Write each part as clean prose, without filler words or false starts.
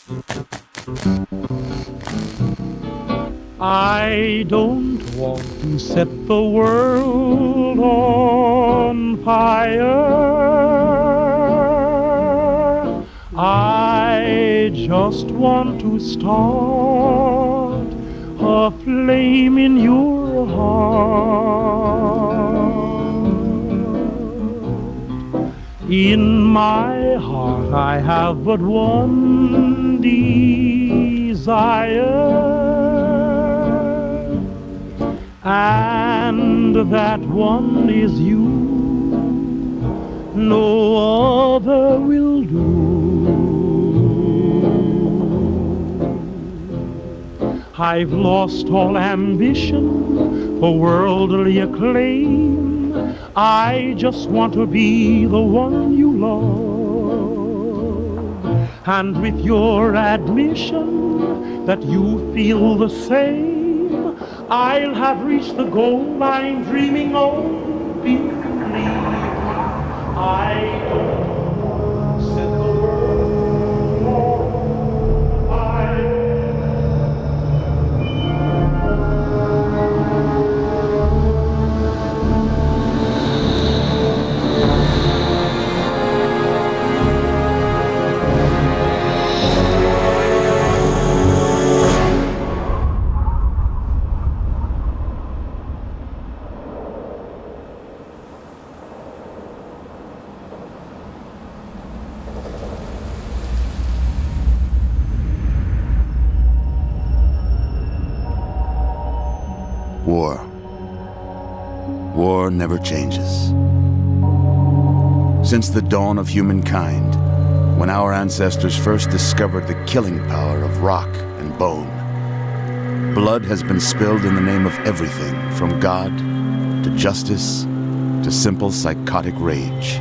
I don't want to set the world on fire. I just want to start a flame in your heart. In my heart I have but one desire, and that one is you. No other will do. I've lost all ambition for worldly acclaim. I just want to be the one you love. And with your admission that you feel the same, I'll have reached the goal I'm dreaming of. Believe me, I don't set the world on fire. War. War never changes. Since the dawn of humankind, when our ancestors first discovered the killing power of rock and bone, blood has been spilled in the name of everything from God to justice to simple psychotic rage.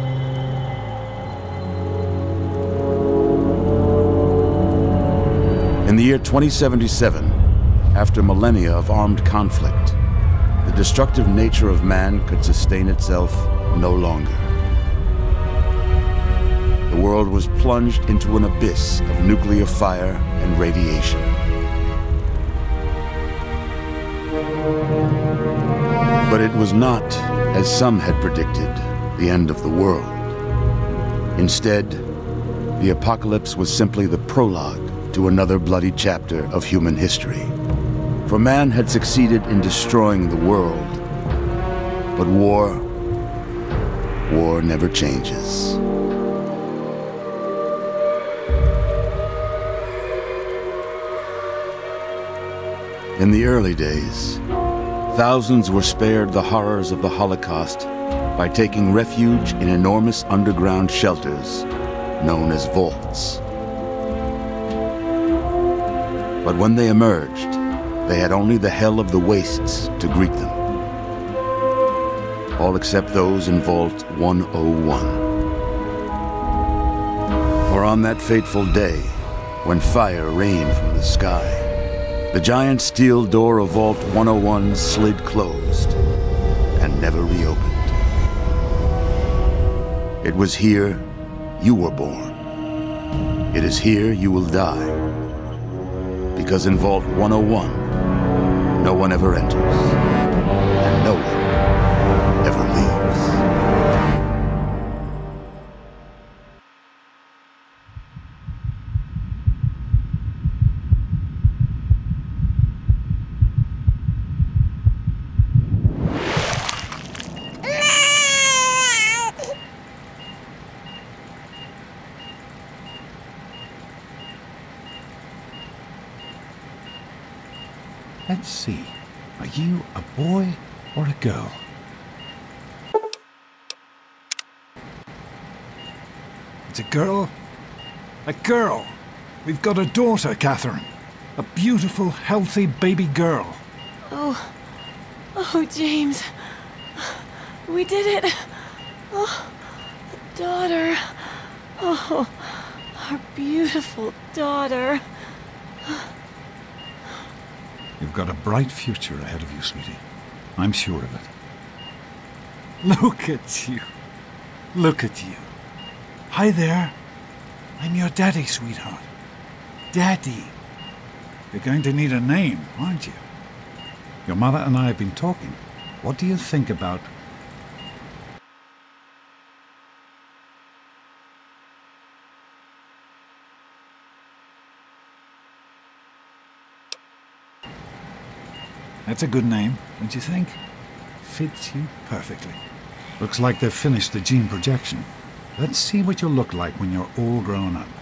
In the year 2077, after millennia of armed conflict, the destructive nature of man could sustain itself no longer. The world was plunged into an abyss of nuclear fire and radiation. But it was not, as some had predicted, the end of the world. Instead, the apocalypse was simply the prologue to another bloody chapter of human history. For man had succeeded in destroying the world, but war never changes. In the early days, thousands were spared the horrors of the Holocaust by taking refuge in enormous underground shelters known as vaults. But when they emerged, they had only the hell of the wastes to greet them. All except those in Vault 101. For on that fateful day, when fire rained from the sky, the giant steel door of Vault 101 slid closed and never reopened. It was here you were born. It is here you will die. Because in Vault 101, no one ever enters, and no one ever leaves. Let's see. Are you a boy or a girl? It's a girl? A girl! We've got a daughter, Catherine. A beautiful, healthy baby girl. Oh, James. We did it. Oh, a daughter. Oh, our beautiful daughter. You've got a bright future ahead of you, sweetie. I'm sure of it. Look at you. Look at you. Hi there. I'm your daddy, sweetheart. Daddy. You're going to need a name, aren't you? Your mother and I have been talking. What do you think about... That's a good name, don't you think? Fits you perfectly. Looks like they've finished the gene projection. Let's see what you'll look like when you're all grown up.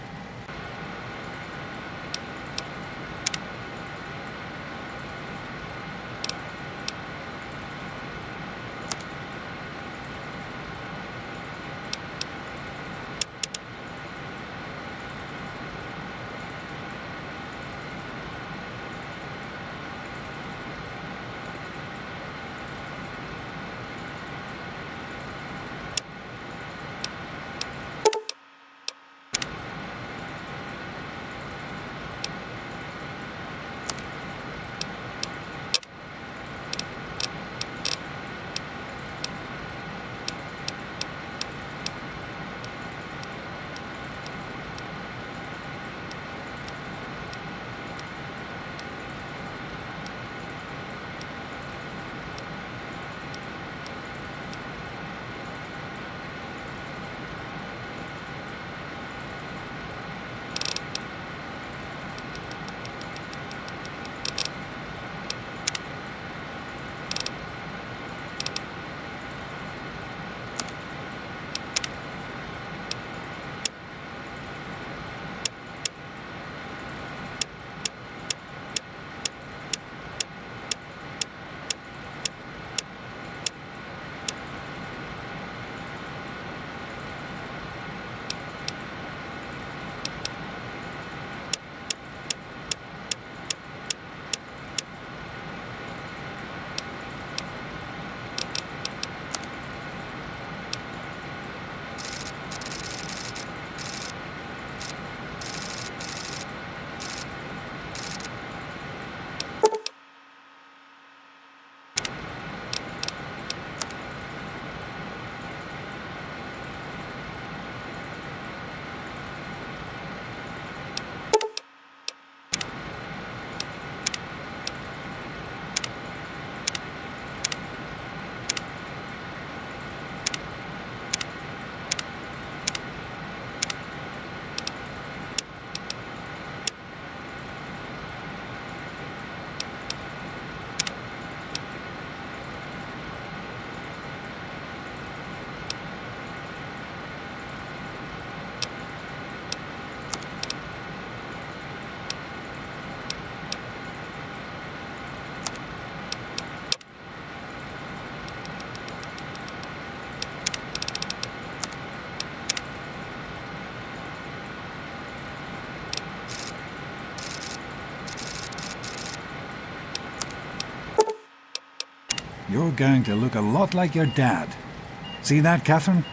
You're going to look a lot like your dad. See that, Catherine?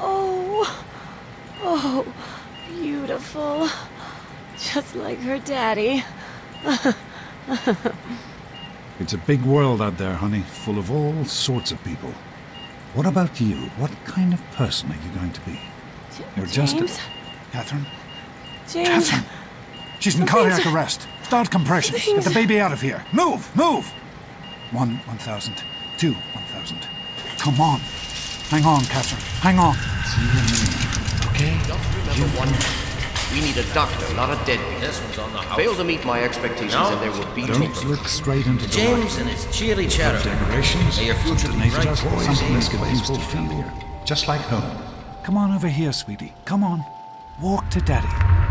Oh, beautiful. Just like her daddy. It's a big world out there, honey, full of all sorts of people. What about you? What kind of person are you going to be? You're just James? Catherine? James. Catherine! She's in cardiac arrest. Start compressions. Get the baby out of here. Move! Move! 1,000. 2, 1,000. Come on. Hang on, Catherine. Hang on. See you in a minute. Okay? Just remember one thing. We need a doctor, not a deadbeat. This one's on the house. Fail to meet my expectations and there will be Don't look straight into the James light. and his cheery chatter. Decorations, May your future be native bright. toys, something this could people feel just like home. Come on over here, sweetie. Come on. Walk to Daddy.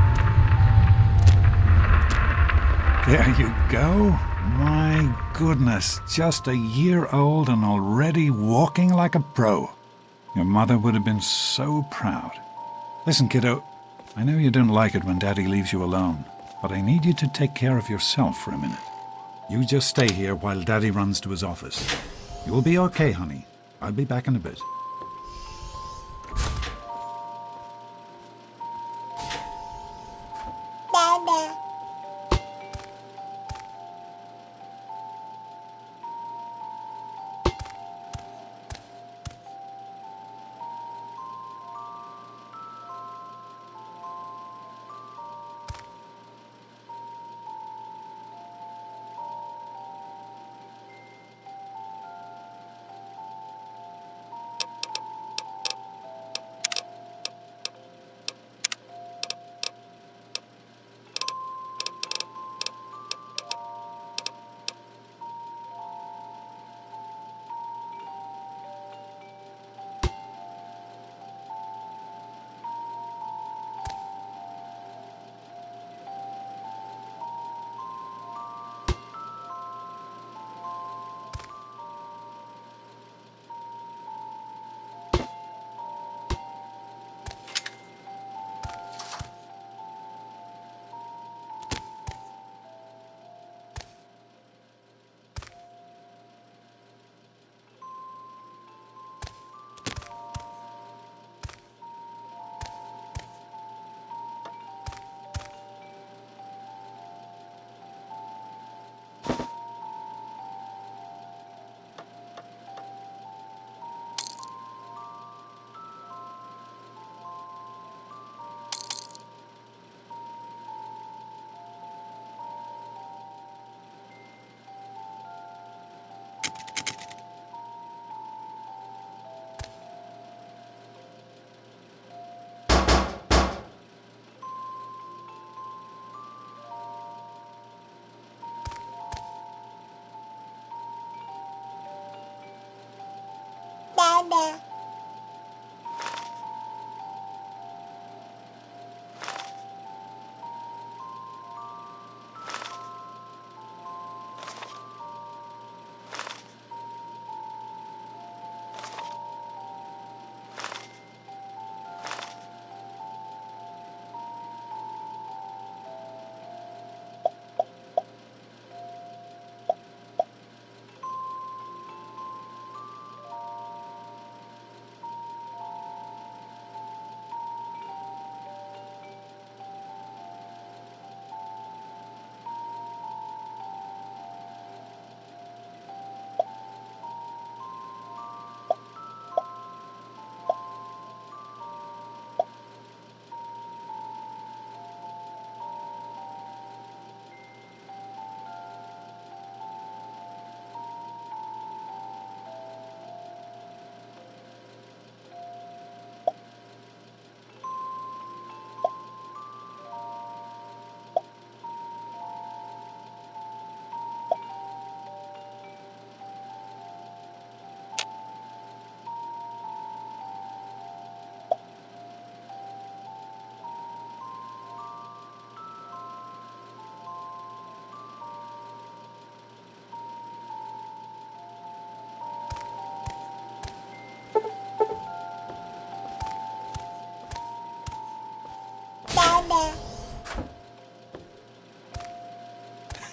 There you go. My goodness, just a year old and already walking like a pro. Your mother would have been so proud. Listen, kiddo, I know you don't like it when Daddy leaves you alone, but I need you to take care of yourself for a minute. You just stay here while Daddy runs to his office. You'll be okay, honey. I'll be back in a bit. Dada.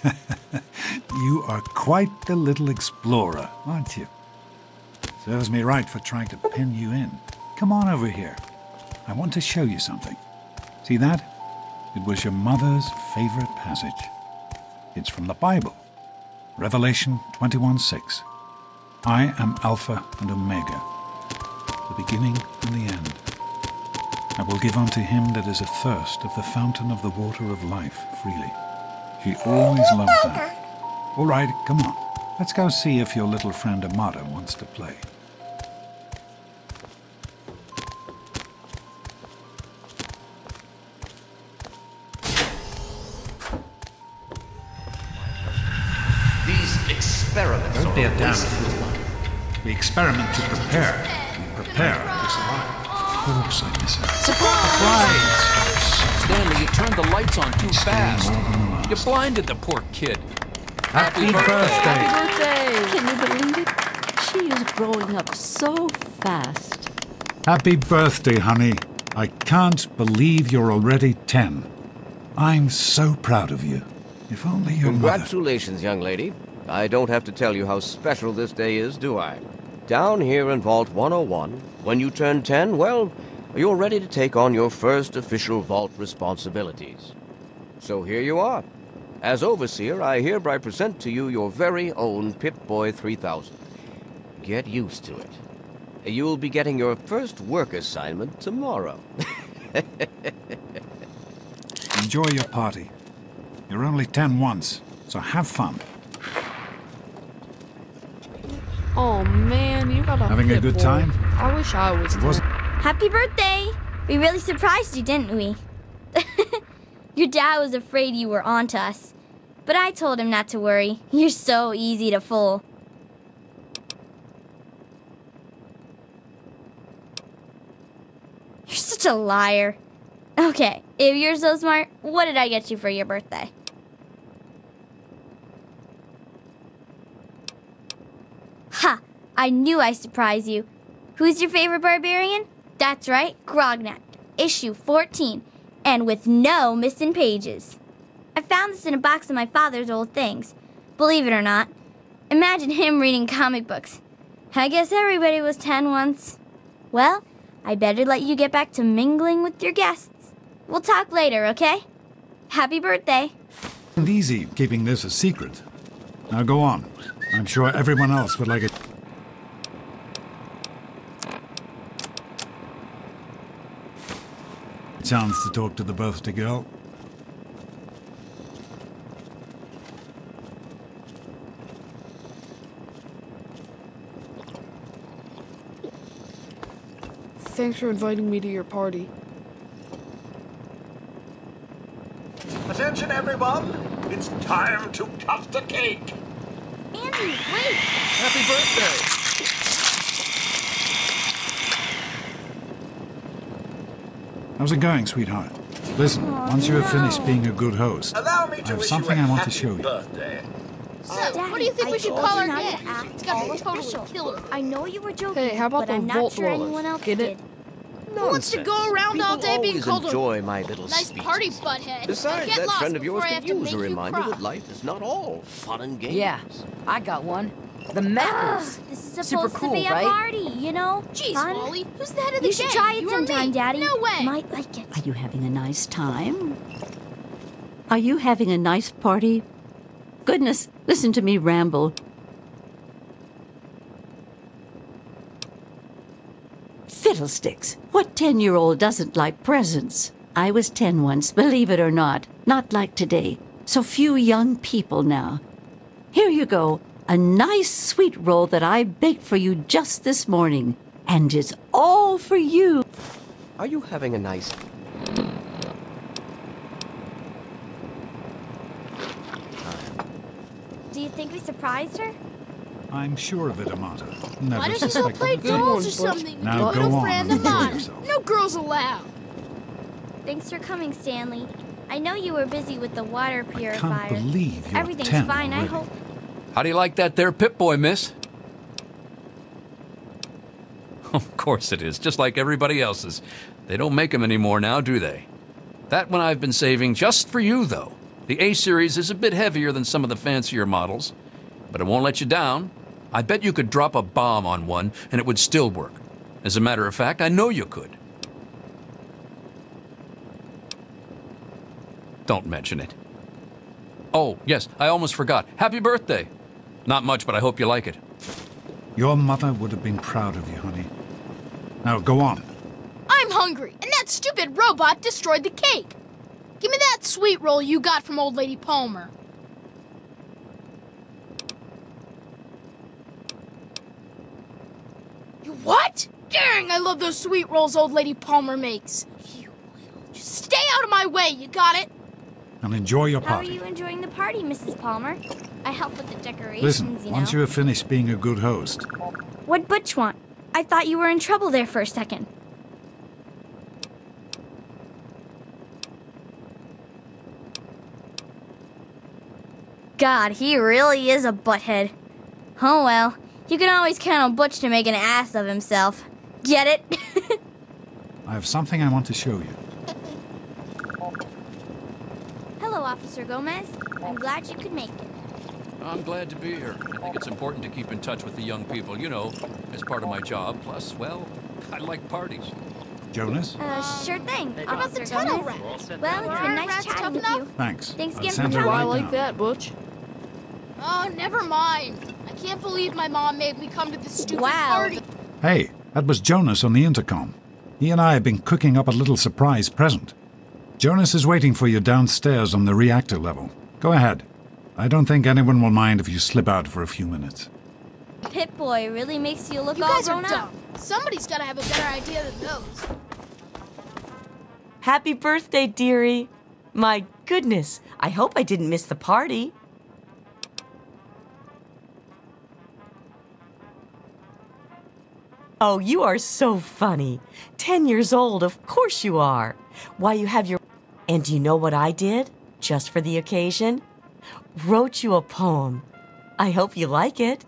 You are quite the little explorer, aren't you? Serves me right for trying to pin you in. Come on over here. I want to show you something. See that? It was your mother's favorite passage. It's from the Bible. Revelation 21:6. I am Alpha and Omega, the beginning and the end. I will give unto him that is athirst of the fountain of the water of life freely. She always loved that. All right, come on. Let's go see if your little friend Amata wants to play. These experiments Don't be a are damn waste. fool. We experiment to prepare. We prepare to survive. Of course I miss her. Surprise! Stanley, you turned the lights on too fast. You blinded the poor kid. Happy birthday! Birthday! Can you believe it? She is growing up so fast. Happy birthday, honey. I can't believe you're already 10. I'm so proud of you. If only your mother... Congratulations, young lady. I don't have to tell you how special this day is, do I? Down here in Vault 101, when you turn 10, well, you're ready to take on your first official vault responsibilities. So here you are. As Overseer, I hereby present to you your very own Pip-Boy 3000. Get used to it. You'll be getting your first work assignment tomorrow. Enjoy your party. You're only 10 once, so have fun. Oh man, you got a Having a Pip good Boy. time? I wish I was there. Wasn't- Happy birthday! We really surprised you, didn't we? Your dad was afraid you were onto us. But I told him not to worry. You're so easy to fool. You're such a liar. Okay, if you're so smart, what did I get you for your birthday? Ha! I knew I surprised you. Who's your favorite barbarian? That's right, Grognak, issue 14, and with no missing pages. I found this in a box of my father's old things. Believe it or not, imagine him reading comic books. I guess everybody was 10 once. Well, I better let you get back to mingling with your guests. We'll talk later, okay? Happy birthday. And easy keeping this a secret. Now go on. I'm sure everyone else would like it. Chance to talk to the birthday girl. Thanks for inviting me to your party. Attention, everyone! It's time to cut the cake! Andy, wait! Happy birthday! How's it going, sweetheart? Listen, once you have finished being a good host, Allow me I to have wish something you a I want to happy show you. birthday. So, what do you think we should call our gift? It's gotta be totally official. killer. I know you were joking, Hey, how about but the I'm not Vault sure Dwellers? anyone else Get it? did. Who wants to go around all day being People called always enjoy my little a nice speeches. party butthead? Besides, Get that lost friend of yours before I could have to use make a you reminder cry. that life is not all fun and games. Yeah, I got one. The Mackers. This is Super supposed cool, to be a right? party, you know? Jeez, Fun. Wally, who's the head of the You should gang? try it You or sometime, me? Daddy. No way. You might like it. Are you having a nice time? Are you having a nice party? Goodness, listen to me ramble. Fiddlesticks! What 10-year-old doesn't like presents? I was 10 once, believe it or not. Not like today. So few young people now. Here you go. A nice sweet roll that I baked for you just this morning. And it's all for you. Are you having a nice... Do you think we surprised her? I'm sure of it, Amata. Never Why doesn't you go suspected play a thing. dolls or something? Now Little go on friend and of enjoy mine. yourself. No girls allowed. Thanks for coming, Stanley. I know you were busy with the water I purifier. can't believe you're Everything's 10 fine, I already. hope. How do you like that there Pip-Boy, miss? Of course it is, just like everybody else's. They don't make them anymore now, do they? That one I've been saving just for you, though. The A-Series is a bit heavier than some of the fancier models, but it won't let you down. I bet you could drop a bomb on one and it would still work. As a matter of fact, I know you could. Don't mention it. Oh, yes, I almost forgot. Happy birthday! Not much, but I hope you like it. Your mother would have been proud of you, honey. Now, go on. I'm hungry, and that stupid robot destroyed the cake. Give me that sweet roll you got from Old Lady Palmer. You what? Dang, I love those sweet rolls Old Lady Palmer makes. Just stay out of my way, you got it? And enjoy your How are party. you enjoying the party, Mrs. Palmer? I help with the decorations, Listen, you know. once you have finished being a good host, What'd Butch want? I thought you were in trouble there for a second. God, he really is a butthead. Oh well, you can always count on Butch to make an ass of himself. Get it? I have something I want to show you. Hello, Officer Gomez. I'm glad you could make it. I'm glad to be here. I think it's important to keep in touch with the young people, you know, as part of my job. Plus, well, I like parties. Jonas? Sure thing, How about the Officer tunnel Gomez. rats? Well, it's been nice Rats chatting tough with enough? you. Thanks. Thanks I'll again send for her coming. right I like now. that, Butch. Oh, never mind. I can't believe my mom made me come to this stupid Wow. party. Hey, that was Jonas on the intercom. He and I have been cooking up a little surprise present. Jonas is waiting for you downstairs on the reactor level. Go ahead. I don't think anyone will mind if you slip out for a few minutes. Pip-Boy really makes you look You all guys are grown dumb. up. Somebody's gotta have a better idea than those. Happy birthday, dearie. My goodness, I hope I didn't miss the party. Oh, you are so funny. 10 years old, of course you are. Why, you have your... And do you know what I did, just for the occasion? Wrote you a poem. I hope you like it.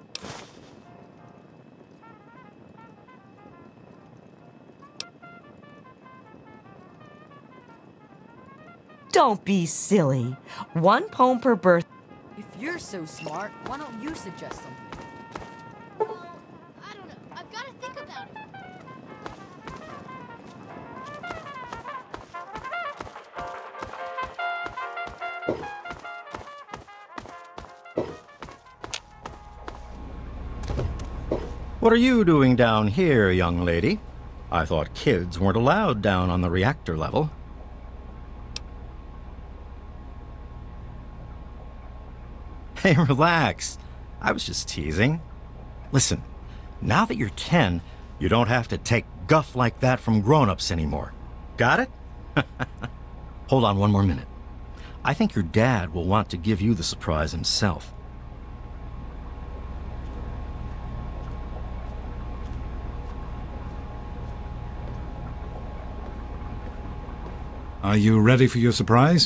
Don't be silly. One poem per birthday. If you're so smart, why don't you suggest something? I don't know. I've gotta think about it. What are you doing down here, young lady? I thought kids weren't allowed down on the reactor level. Hey, relax. I was just teasing. Listen, now that you're 10, you don't have to take guff like that from grown-ups anymore. Got it? Hold on one more minute. I think your dad will want to give you the surprise himself. Are you ready for your surprise?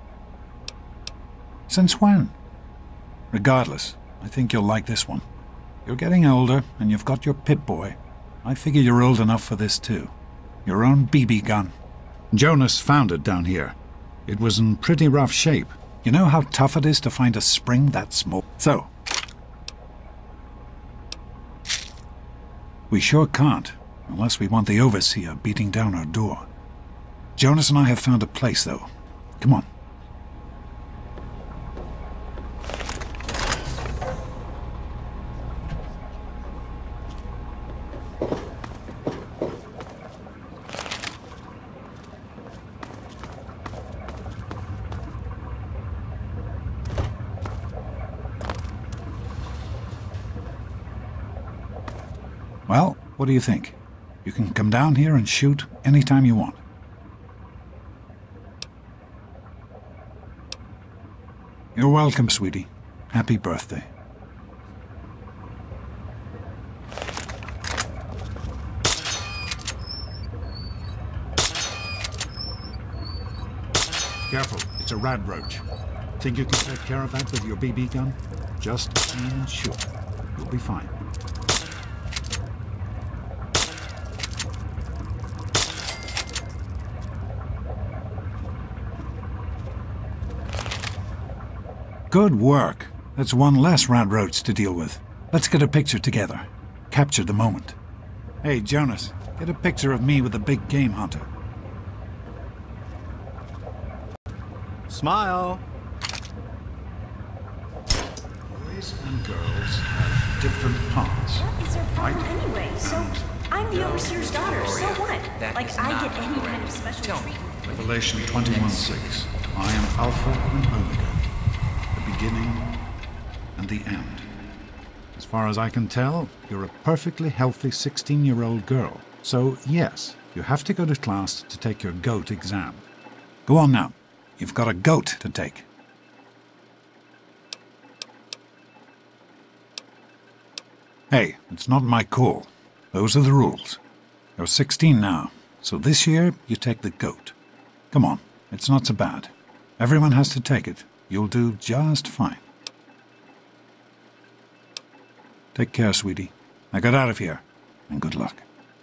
Since when? Regardless, I think you'll like this one. You're getting older, and you've got your Pip-Boy. I figure you're old enough for this too. Your own BB gun. Jonas found it down here. It was in pretty rough shape. You know how tough it is to find a spring that small? So, we sure can't, unless we want the Overseer beating down our door. Jonas and I have found a place, though. Come on. Well, what do you think? You can come down here and shoot anytime you want. You're welcome, sweetie. Happy birthday. Careful, it's a rad roach. Think you can take care of that with your BB gun? Just aim and shoot. You'll be fine. Good work. That's one less rat roach to deal with. Let's get a picture together. Capture the moment. Hey, Jonas, get a picture of me with the big game hunter. Smile. Boys and girls have different parts. What is their problem anyway? So, I'm the overseer's daughter, so what? Like, I get any kind of special treatment. Revelation 21:6. I am Alpha and Omega, the beginning and the end. As far as I can tell, you're a perfectly healthy 16-year-old girl. So, yes, you have to go to class to take your GOAT exam. Go on now. You've got a GOAT to take. Hey, it's not my call. Those are the rules. You're 16 now, so this year you take the GOAT. Come on, it's not so bad. Everyone has to take it. You'll do just fine. Take care, sweetie. Now get out of here, and good luck.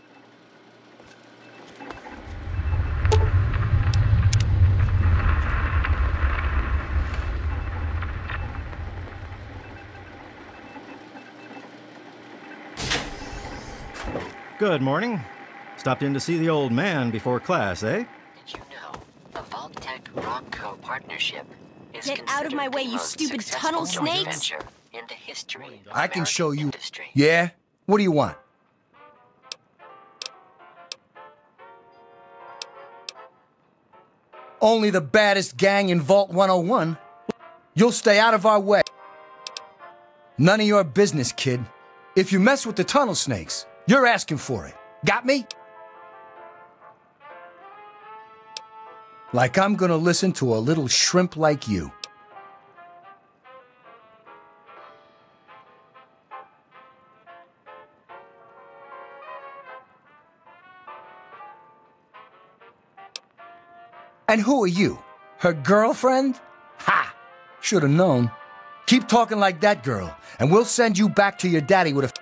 Good morning. Stopped in to see the old man before class, eh? Did you know the Vault-Tec-Romco partnership is Get out of my way, you stupid tunnel snakes! In the history of I can show you. industry. Yeah? What do you want? Only the baddest gang in Vault 101. You'll stay out of our way. None of your business, kid. If you mess with the tunnel snakes, you're asking for it. Got me? Like I'm gonna listen to a little shrimp like you. And who are you? Her girlfriend? Ha! Should've known. Keep talking like that girl, and we'll send you back to your daddy with a...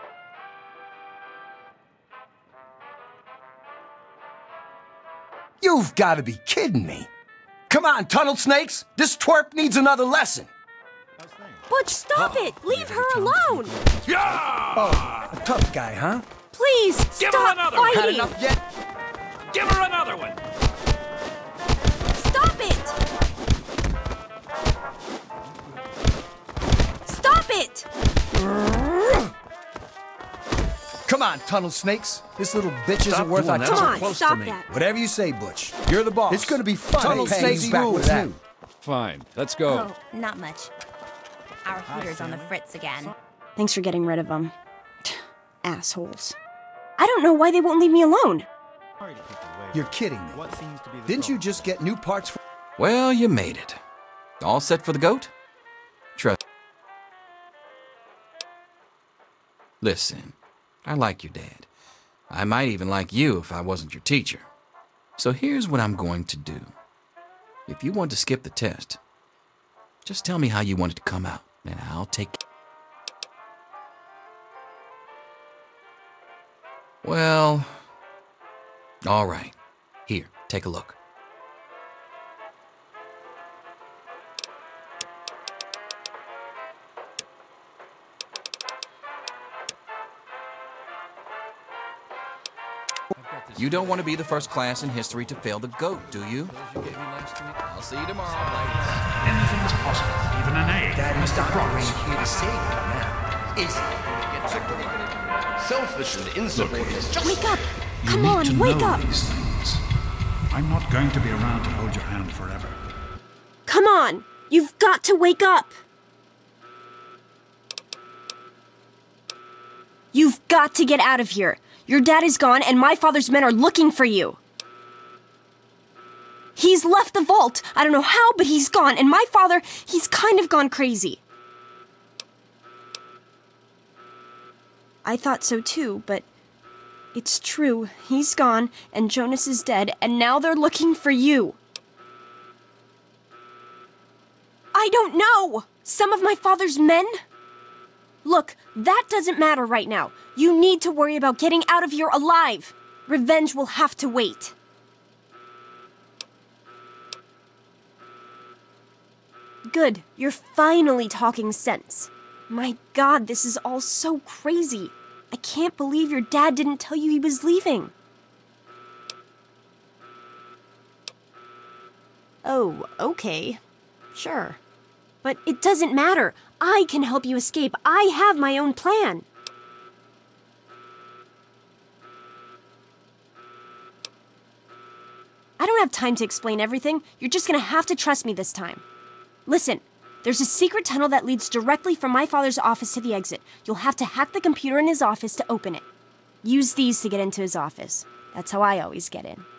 You've got to be kidding me. Come on, tunnel snakes. This twerp needs another lesson. Butch, stop it! Leave her alone! Yeah! Oh, a tough guy, huh? Please, Give stop her another fighting! Had enough yet? Give her another one! Stop it! Stop it! Come on, tunnel snakes. This little bitch Stop isn't worth our doing that. time. Come on, stop that. Whatever you say, Butch. You're the boss. It's gonna be fun. Tunnel snakes back with that. Fine, let's go. Oh, not much. Our heater's on the fritz again. Thanks for getting rid of them. Assholes. I don't know why they won't leave me alone. You're kidding me. Didn't you just get new parts for... Well, you made it. All set for the GOAT? Trust. Listen, I like your dad. I might even like you if I wasn't your teacher. So here's what I'm going to do. If you want to skip the test, just tell me how you want it to come out, and I'll take it. Well, all right. Here, take a look. You don't want to be the first class in history to fail the GOAT, do you? I'll see you tomorrow. Anything is possible, even an A. Daddy's Mr. Promise. here to save you now. Is Selfish and insubordinate. Wake up! You Come need on, to wake know up! these things. I'm not going to be around to hold your hand forever. Come on! You've got to wake up! You've got to get out of here! Your dad is gone, and my father's men are looking for you! He's left the vault! I don't know how, but he's gone, and my father, he's kind of gone crazy. I thought so too, but it's true. He's gone, and Jonas is dead, and now they're looking for you. I don't know! Some of my father's men? Look, that doesn't matter right now. You need to worry about getting out of here alive. Revenge will have to wait. Good. You're finally talking sense. My God, this is all so crazy. I can't believe your dad didn't tell you he was leaving. Oh, okay. Sure. But it doesn't matter. I can help you escape. I have my own plan. I don't have time to explain everything. You're just gonna have to trust me this time. Listen, there's a secret tunnel that leads directly from my father's office to the exit. You'll have to hack the computer in his office to open it. Use these to get into his office. That's how I always get in.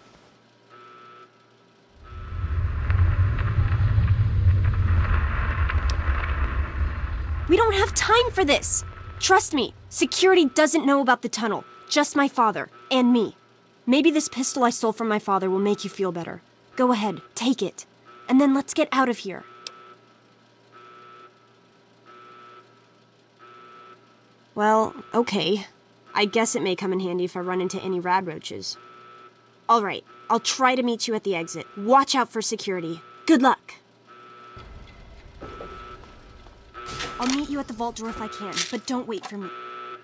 We don't have time for this! Trust me, security doesn't know about the tunnel. Just my father, and me. Maybe this pistol I stole from my father will make you feel better. Go ahead, take it. And then let's get out of here. Well, okay. I guess it may come in handy if I run into any rad roaches. Alright, I'll try to meet you at the exit. Watch out for security. Good luck! I'll meet you at the vault door if I can, but don't wait for me.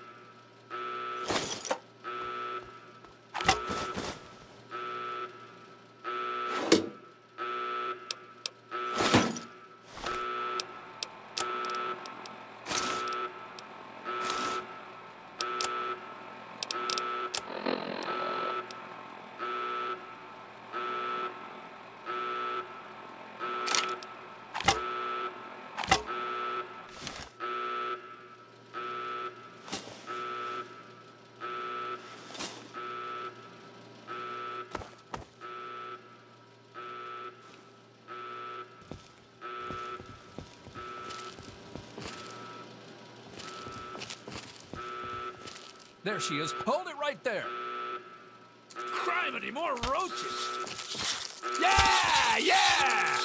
There she is. Hold it right there. Criminy, more roaches. Yeah, yeah!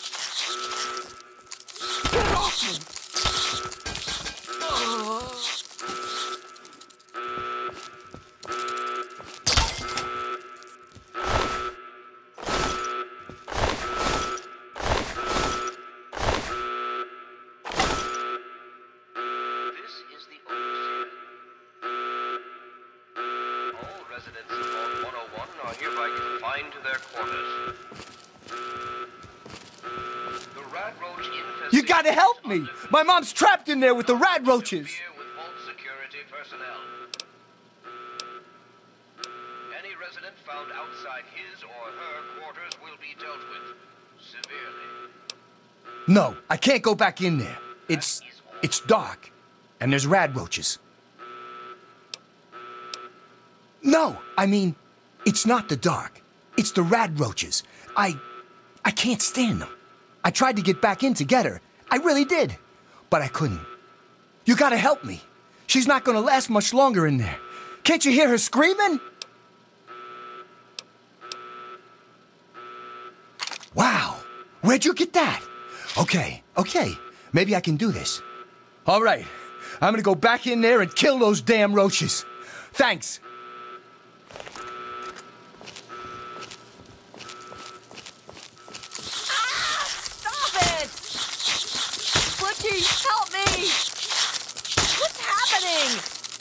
Get off me! Oh. Residents of Vault 101 are hereby confined to their quarters. The rat roach infestation. You gotta help me! My mom's trapped in there with the rat roaches! With vault security personnel. Any resident found outside his or her quarters will be dealt with severely. No, I can't go back in there. It's dark, and there's rat roaches. No, I mean, it's not the dark. It's the rat roaches. I can't stand them. I tried to get back in to get her. I really did. But I couldn't. You gotta help me. She's not gonna last much longer in there. Can't you hear her screaming? Wow, where'd you get that? Okay, maybe I can do this. All right, I'm gonna go back in there and kill those damn roaches. Thanks. Help me! What's happening?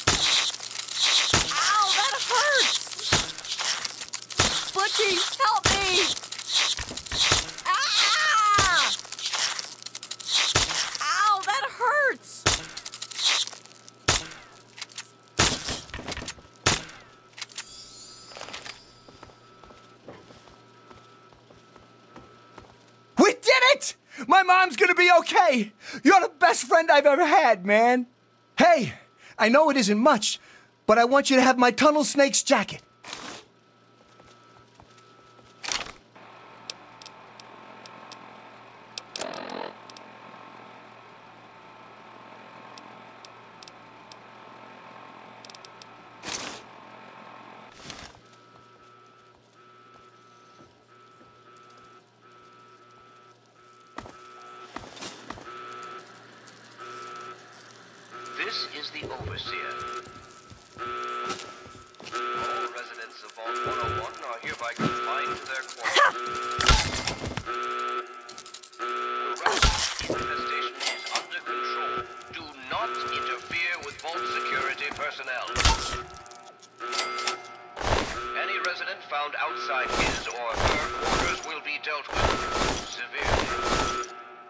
Ow, that hurts! Butchie, help me! Ah! Ow, that hurts! We did it! My mom's gonna be okay! You're the best friend I've ever had, man! Hey, I know it isn't much, but I want you to have my tunnel snake's jacket. This is the Overseer. All residents of Vault 101 are hereby confined to their quarters. infestation is under control. Do not interfere with vault security personnel. Any resident found outside his or her quarters will be dealt with severely.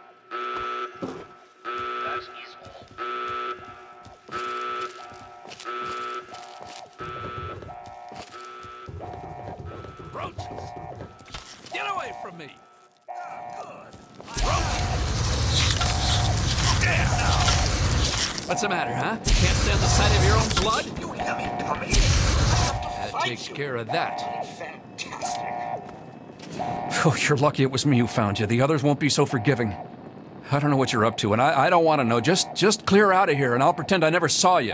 That is all. Roaches! Get away from me! What's the matter, huh? Can't stand the sight of your own blood? You hear me coming? That takes care of that. Oh, you're lucky it was me who found you. The others won't be so forgiving. I don't know what you're up to, and I don't want to know. Just clear out of here, and I'll pretend I never saw you.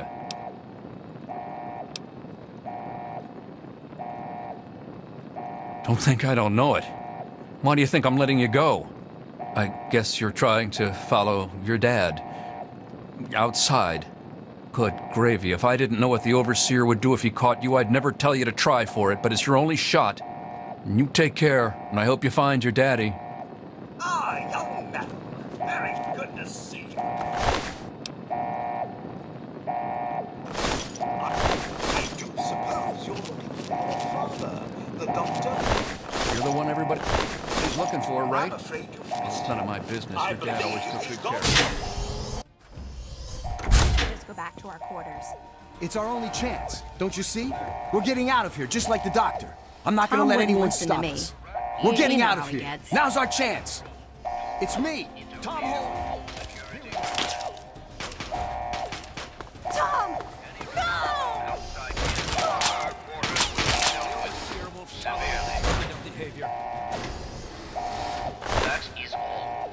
Don't think I don't know it. Why do you think I'm letting you go? I guess you're trying to follow your dad. Outside. Good gravy. If I didn't know what the Overseer would do if he caught you, I'd never tell you to try for it, but it's your only shot. And you take care, and I hope you find your daddy. Ah, young man. Very good to see you. I do suppose you're looking for your father, the doctor? You're the one everybody is looking for, right? I'm afraid you've It's none of my business. Your dad always took good care of me. Go back to our quarters. It's our only chance, don't you see? We're getting out of here, just like the doctor. I'm not gonna Tom let wouldn't anyone listen stop to me. us. We're You getting know out how of he here. gets. Now's our chance. It's me, Tom Hall. Tom! No! Behavior. That is all.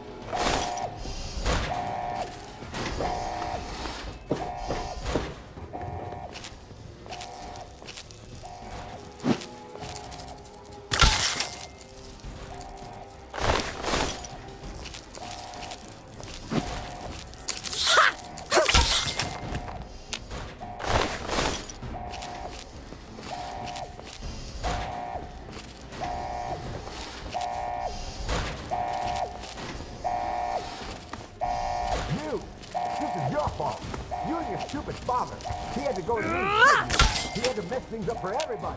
You and your stupid father. He had to go to me. He had to mess things up for everybody.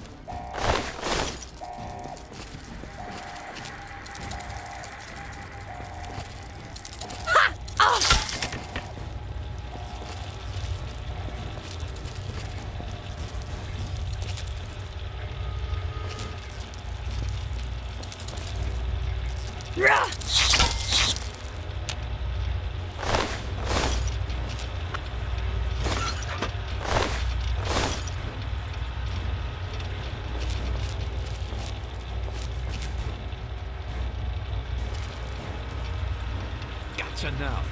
Gotcha now.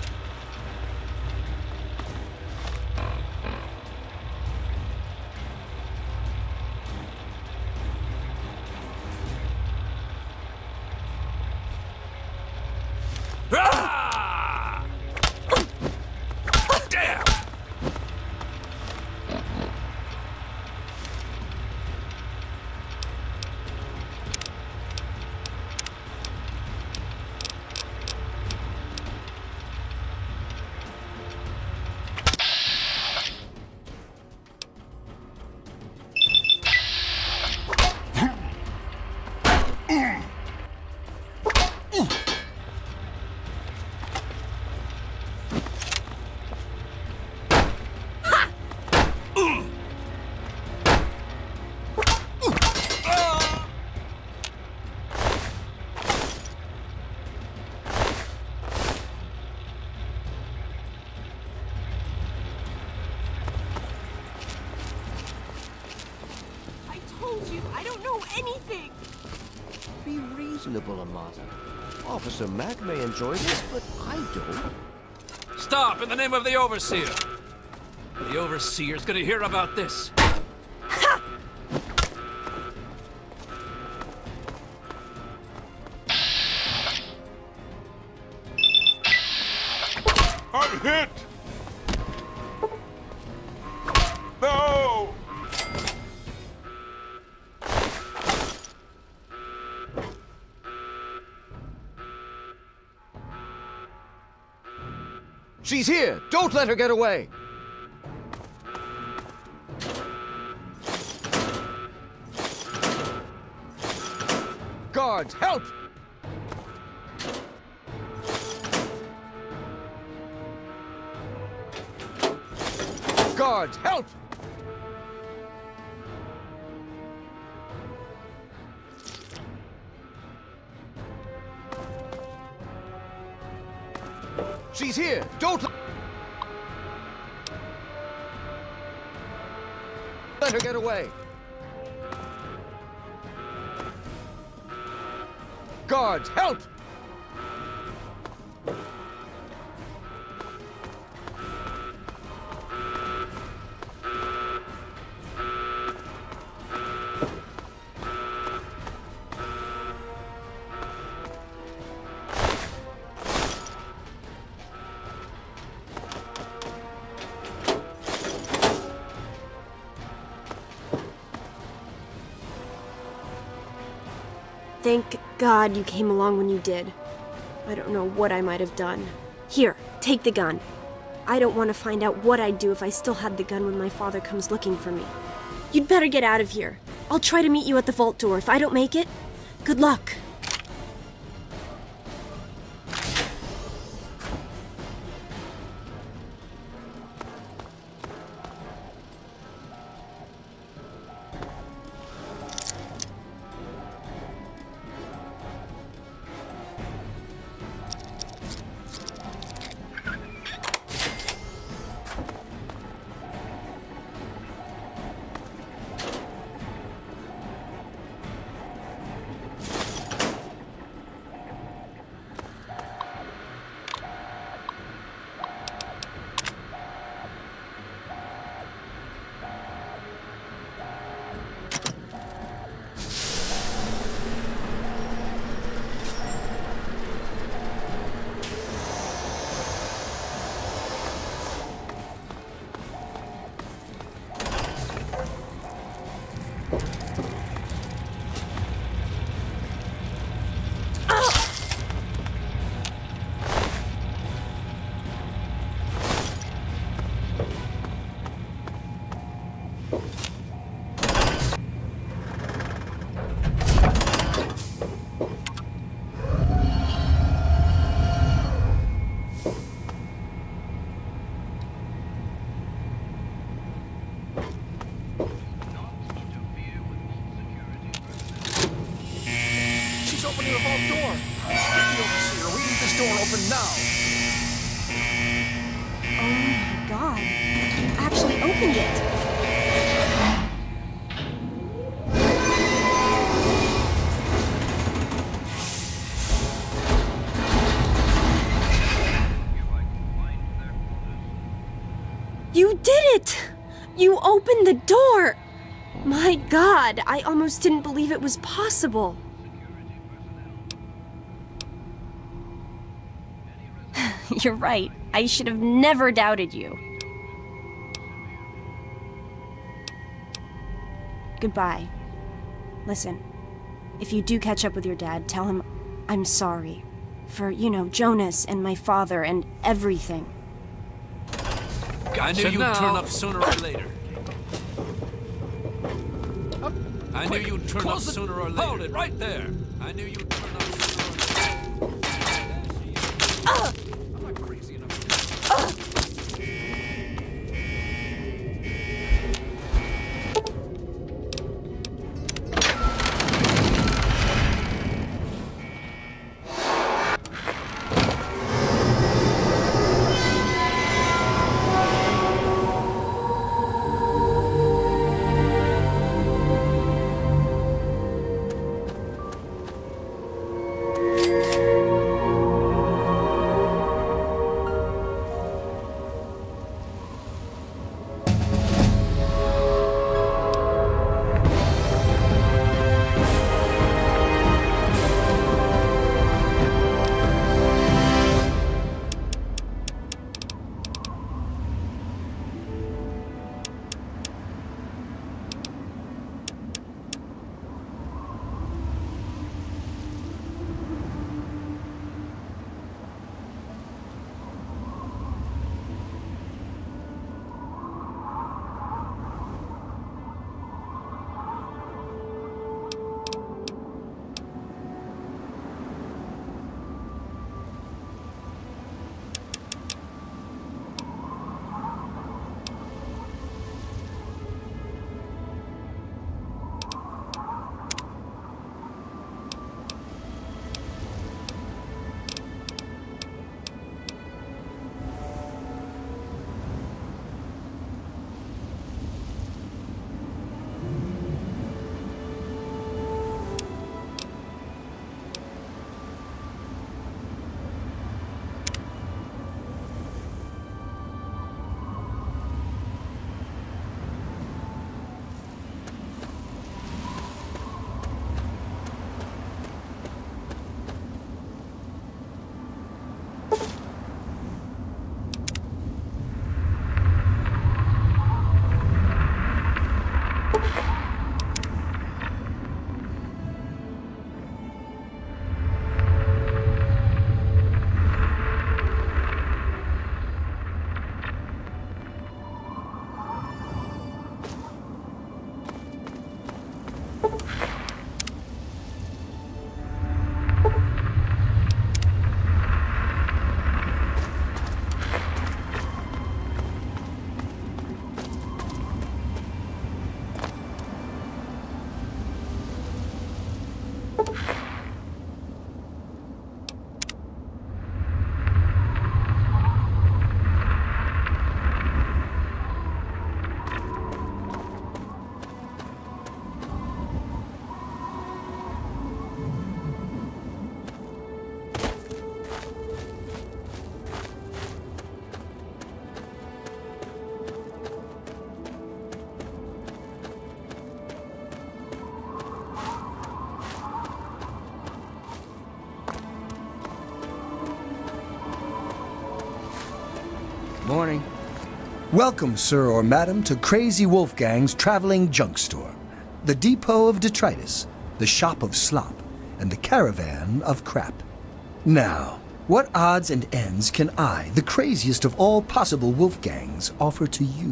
Ah! Damn! Be reasonable, Agatha. Officer Mack may enjoy this, but I don't. Stop, in the name of the Overseer! The Overseer's gonna hear about this. I'm hit! No! She's here! Don't let her get away! Guards, help! Guards, help! She's here! Don't let her get away! Guards, help! Thank God you came along when you did. I don't know what I might have done. Here, take the gun. I don't want to find out what I'd do if I still had the gun when my father comes looking for me. You'd better get out of here. I'll try to meet you at the vault door. If I don't make it, good luck. Opening the vault door. Get the overseer. We need this door open now. Oh my God. You actually opened it. You did it! You opened the door! My God, I almost didn't believe it was possible. You're right. I should have never doubted you. Goodbye. Listen, if you do catch up with your dad, tell him I'm sorry. For, you know, Jonas and my father and everything. I knew you'd turn up sooner or later. I knew you'd turn up sooner or later. Hold it right there. I knew you'd turn up sooner or later. I'm not crazy enough. Morning. Welcome, sir or madam, to Crazy Wolfgang's traveling junk store. The depot of detritus, the shop of slop, and the caravan of crap. Now, what odds and ends can I, the craziest of all possible Wolfgangs, offer to you?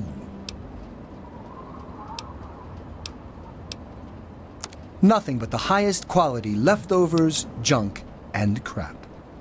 Nothing but the highest quality leftovers, junk, and crap.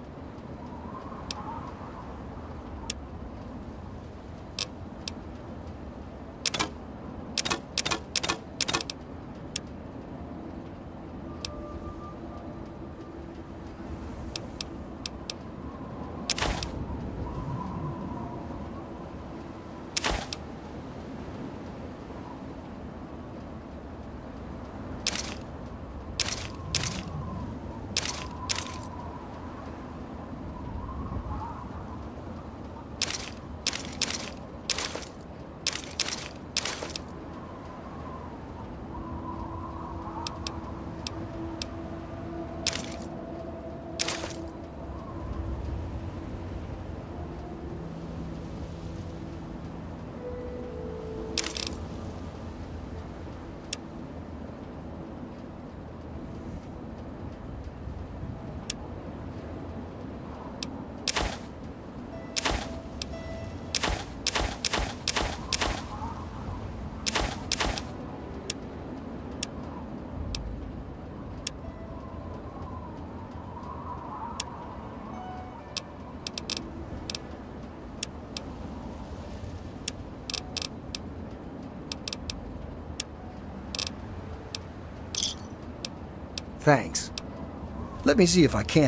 Thanks. Let me see if I can't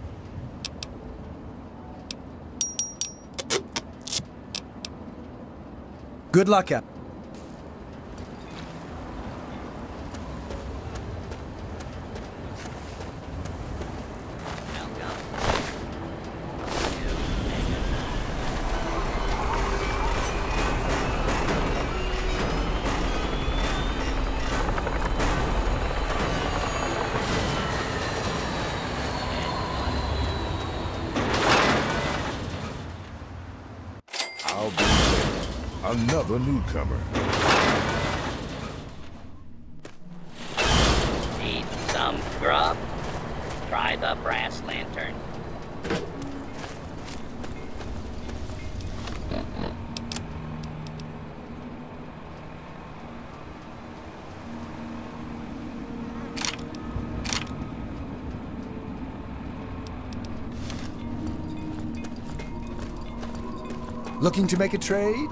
Good luck out. I'll be there. Another newcomer. Need some grub? Try the brass lantern. Looking to make a trade?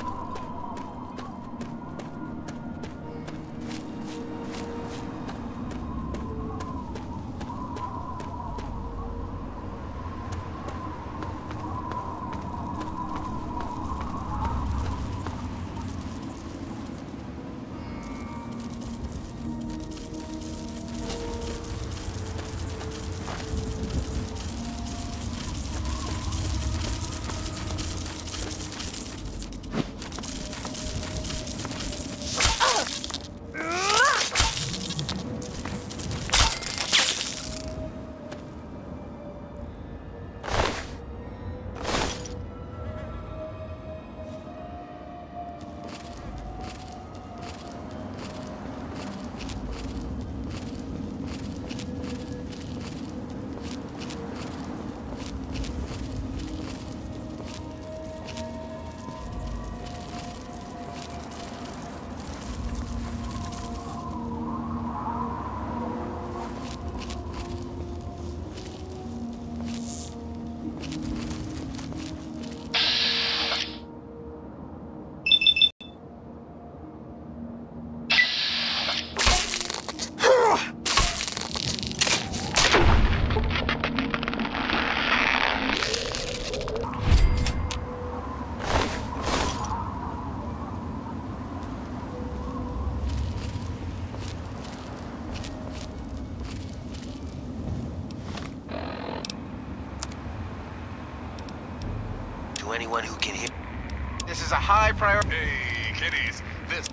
Anyone who can hear. This is a high priority. Hey, kiddies, this.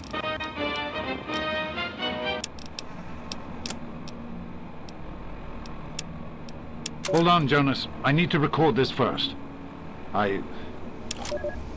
Hold on, Jonas. I need to record this first.